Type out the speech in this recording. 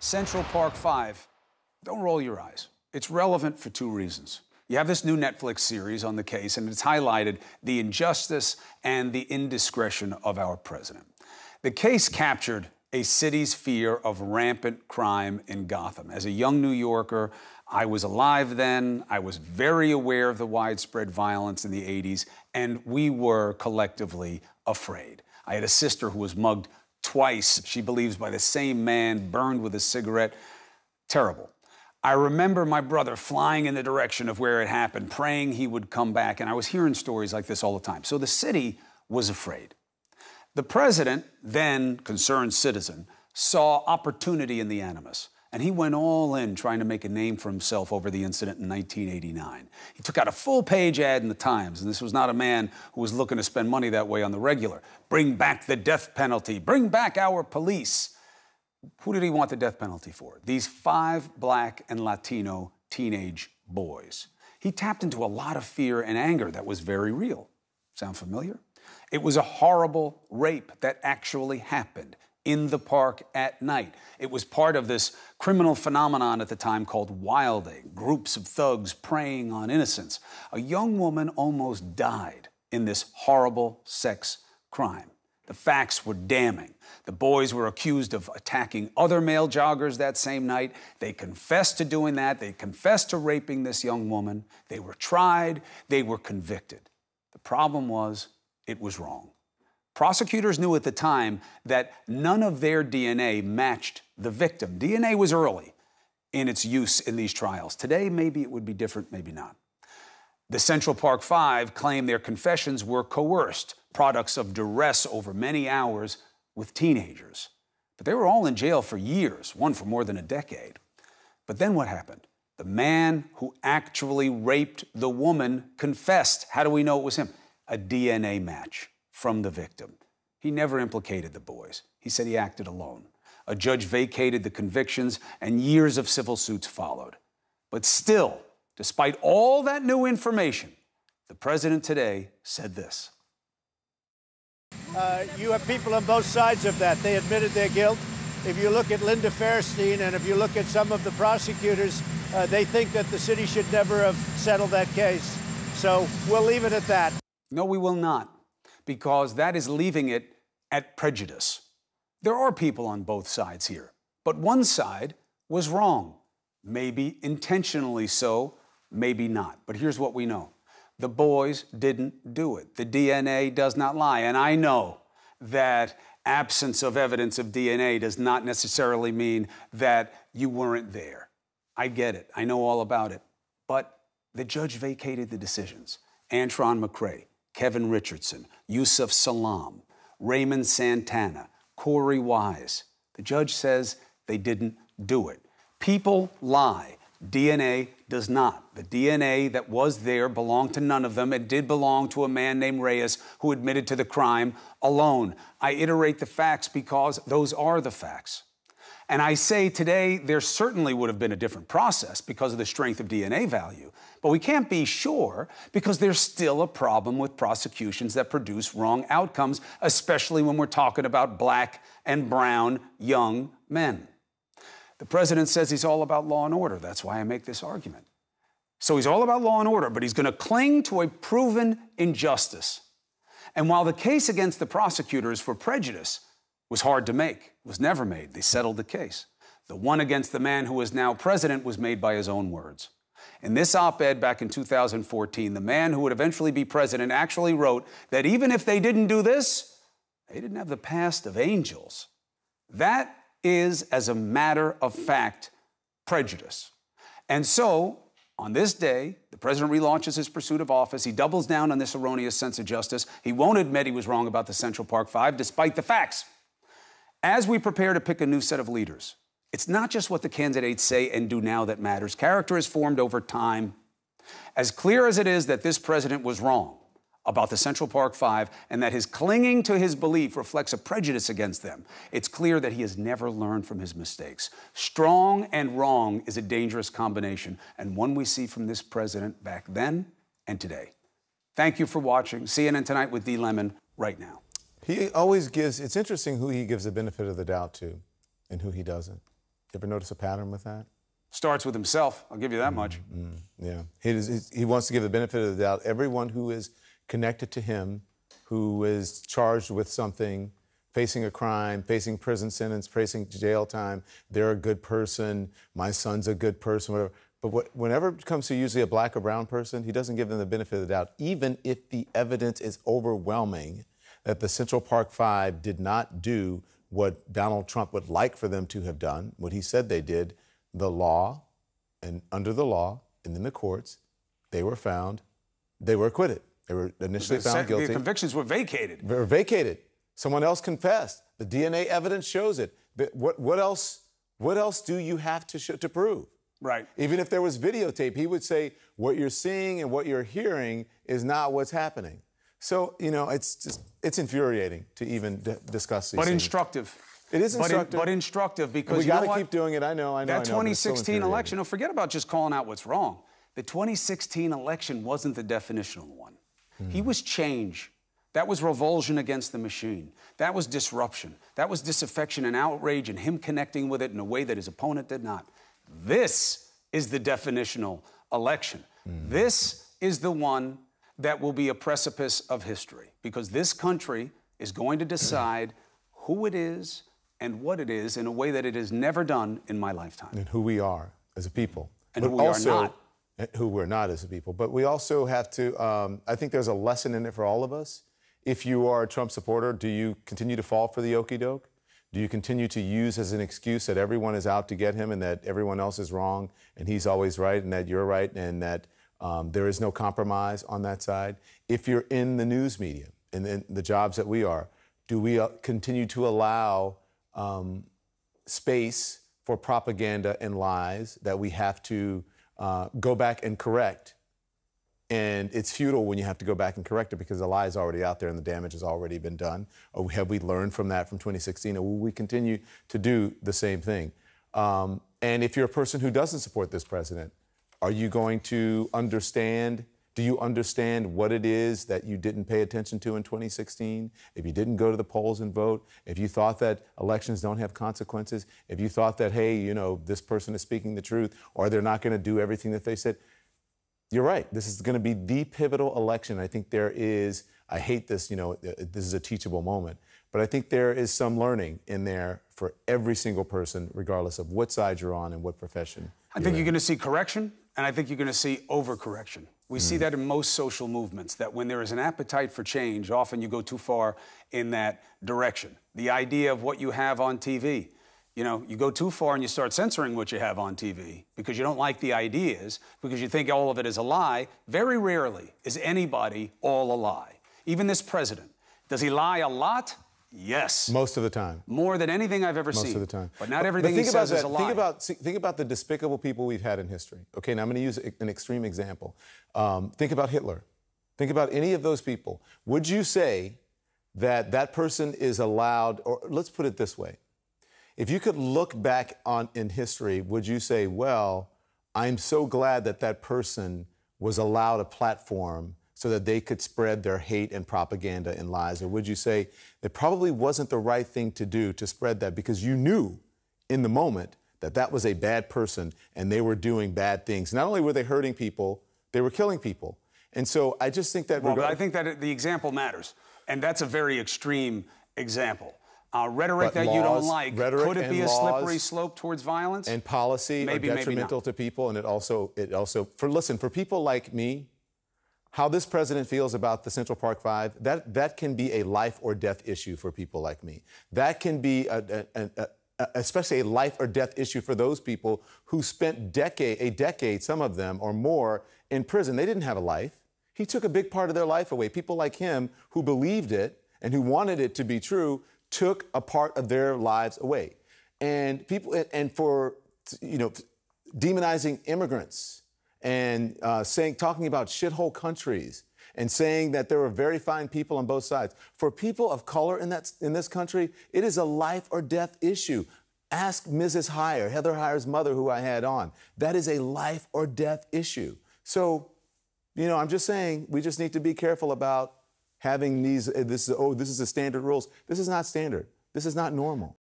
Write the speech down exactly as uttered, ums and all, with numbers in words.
Central Park Five, don't roll your eyes. It's relevant for two reasons. You have this new Netflix series on the case, and it's highlighted the injustice and the indiscretion of our president. The case captured a city's fear of rampant crime in Gotham. As a young New Yorker, I was alive then. I was very aware of the widespread violence in the eighties, and we were collectively afraid. I had a sister who was mugged twice, she believes, by the same man, burned with a cigarette. Terrible. I remember my brother flying in the direction of where it happened, praying he would come back, and I was hearing stories like this all the time. So the city was afraid. The president, then concerned citizen, saw opportunity in the animus, and he went all in trying to make a name for himself over the incident in nineteen eighty-nine. He took out a full-page ad in the Times, and this was not a man who was looking to spend money that way on the regular. Bring back the death penalty. Bring back our police. Who did he want the death penalty for? These five black and Latino teenage boys. He tapped into a lot of fear and anger that was very real. Sound familiar? It was a horrible rape that actually happened in the park at night. It was part of this criminal phenomenon at the time called wilding, groups of thugs preying on innocents. A young woman almost died in this horrible sex crime. The facts were damning. The boys were accused of attacking other male joggers that same night. They confessed to doing that. They confessed to raping this young woman. They were tried. They were convicted. The problem was, it was wrong. Prosecutors knew at the time that none of their D N A matched the victim. D N A was early in its use in these trials. Today, maybe it would be different, maybe not. The Central Park Five claimed their confessions were coerced, products of duress over many hours with teenagers. But they were all in jail for years, one for more than a decade. But then what happened? The man who actually raped the woman confessed. How do we know it was him? A D N A match from the victim. He never implicated the boys. He said he acted alone. A judge vacated the convictions, and years of civil suits followed. But still, despite all that new information, the president today said this. Uh, you have people on both sides of that. They admitted their guilt. If you look at Linda Fairstein and if you look at some of the prosecutors, uh, they think that the city should never have settled that case. So we'll leave it at that. No, we will not, because that is leaving it at prejudice. There are people on both sides here, but one side was wrong. Maybe intentionally so, maybe not. But here's what we know. The boys didn't do it. The D N A does not lie. And I know that absence of evidence of D N A does not necessarily mean that you weren't there. I get it. I know all about it. But the judge vacated the decisions. Antron McCray, Kevin Richardson, Yusuf Salam, Raymond Santana, Corey Wise. The judge says they didn't do it. People lie. D N A does not. The D N A that was there belonged to none of them. It did belong to a man named Reyes who admitted to the crime alone. I iterate the facts because those are the facts. And I say today there certainly would have been a different process because of the strength of D N A value. But we can't be sure because there's still a problem with prosecutions that produce wrong outcomes, especially when we're talking about black and brown young men. The president says he's all about law and order. That's why I make this argument. So he's all about law and order, but he's going to cling to a proven injustice. And while the case against the prosecutors for prejudice was hard to make, was never made, they settled the case. The one against the man who is now president was made by his own words. In this op-ed back in two thousand fourteen, the man who would eventually be president actually wrote that even if they didn't do this, they didn't have the past of angels. That is, as a matter of fact, prejudice. And so, on this day, the president relaunches his pursuit of office. He doubles down on this erroneous sense of justice. He won't admit he was wrong about the Central Park Five, despite the facts. As we prepare to pick a new set of leaders, it's not just what the candidates say and do now that matters. Character is formed over time. As clear as it is that this president was wrong about the Central Park Five and that his clinging to his belief reflects a prejudice against them, it's clear that he has never learned from his mistakes. Strong and wrong is a dangerous combination, and one we see from this president back then and today. Thank you for watching C N N Tonight with D. Lemon right now. He always gives, it's interesting who he gives the benefit of the doubt to and who he doesn't. ever notice a pattern with that? Starts with himself, I'll give you that much. Mm, yeah. He, is, he wants to give the benefit of the doubt. Everyone who is connected to him, who is charged with something, facing a crime, facing prison sentence, facing jail time, they're a good person, my son's a good person, whatever. But what, whenever it comes to usually a black or brown person, he doesn't give them the benefit of the doubt, even if the evidence is overwhelming that the Central Park Five did not do what Donald Trump would like for them to have done, what he said they did. The law, and under the law, and in the courts, they were found, they were acquitted. They were initially The found sec- guilty. The convictions were vacated. They were vacated. Someone else confessed. The D N A evidence shows it. But what, what else? What else do you have to show, to prove? Right. Even if there was videotape, he would say what you're seeing and what you're hearing is not what's happening. So you know, it's just it's infuriating to even d- discuss these But things. instructive. It is But, in, instructive. but instructive because we you know got to what? keep doing it. I know. I know. That I know, twenty but it's so sixteen infuriating. election, no, forget about just calling out what's wrong. The twenty sixteen election wasn't the definitional one. Mm. He was change. That was revulsion against the machine. That was disruption. That was disaffection and outrage and him connecting with it in a way that his opponent did not. This is the definitional election. Mm. This is the one that will be a precipice of history because this country is going to decide who it is and what it is in a way that it has never done in my lifetime. And who we are as a people. And but who we also, are not. Who we're not as a people. But we also have to, um, I think there's a lesson in it for all of us. If you are a Trump supporter, do you continue to fall for the okie doke? Do you continue to use as an excuse that everyone is out to get him and that everyone else is wrong and he's always right and that you're right and that um, there is no compromise on that side? If you're in the news media and in the jobs that we are, do we uh, continue to allow um, space for propaganda and lies that we have to uh, go back and correct? And it's futile when you have to go back and correct it because the lie is already out there and the damage has already been done. Or have we learned from that from twenty sixteen? Or will we continue to do the same thing? Um, and if you're a person who doesn't support this president, are you going to understand? Do you understand what it is that you didn't pay attention to in twenty sixteen? If you didn't go to the polls and vote, if you thought that elections don't have consequences, if you thought that, hey, you know, this person is speaking the truth, or they're not going to do everything that they said, you're right. This is going to be the pivotal election. I think there is, I hate this, you know, this is a teachable moment, but I think there is some learning in there for every single person, regardless of what side you're on and what profession. I think you're going to see correction, and I think you're going to see overcorrection. We mm. see that in most social movements, that when there is an appetite for change, often you go too far in that direction. The idea of what you have on T V. You know, you go too far and you start censoring what you have on T V because you don't like the ideas, because you think all of it is a lie. Very rarely is anybody all a lie. Even this president. Does he lie a lot? Yes. Most of the time. More than anything I've ever Most seen. Most of the time. But not everything but think he about says that. is a lie. Think about, see, think about the despicable people we've had in history. Okay, now I'm going to use an extreme example. Um, think about Hitler. Think about any of those people. Would you say that that person is allowed, or let's put it this way. If you could look back on in history, would you say, well, I'm so glad that that person was allowed a platform so that they could spread their hate and propaganda and lies? Or would you say it probably wasn't the right thing to do to spread that because you knew in the moment that that was a bad person and they were doing bad things? Not only were they hurting people, they were killing people. And so I just think that... Well, but I think that the example matters. And that's a very extreme example. Uh, rhetoric but that laws, you don't like, could it be a laws, slippery slope towards violence? And policy maybe, are detrimental to people, and it also, it also, for listen, for people like me, how this president feels about the Central Park Five, that, that can be a life or death issue for people like me. That can be a, a, a, a, especially a life or death issue for those people who spent decade, a decade, some of them or more, in prison. They didn't have a life. He took a big part of their life away. People like him who believed it and who wanted it to be true took a part of their lives away. And people, and for, you know, demonizing immigrants and uh, saying, talking about shithole countries and saying that there were very fine people on both sides. For people of color in that in this country, it is a life or death issue. Ask Missus Heyer, Heather Heyer's mother, who I had on. That is a life or death issue. So, you know, I'm just saying we just need to be careful about having these, this, oh, this is the standard rules. This is not standard. This is not normal.